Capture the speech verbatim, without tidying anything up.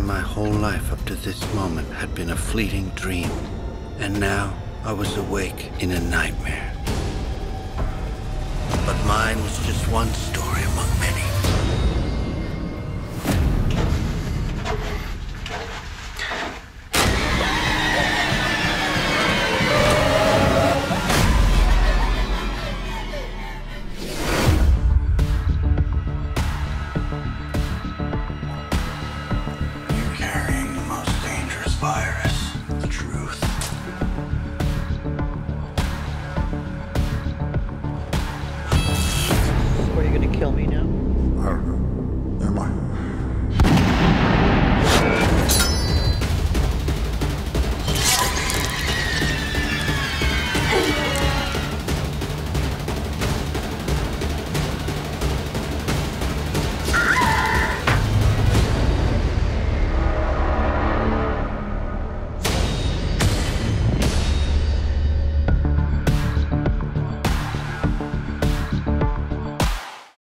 my whole life up to this moment had been a fleeting dream, and now I was awake in a nightmare. But mine was just one story among many. You're carrying the most dangerous virus.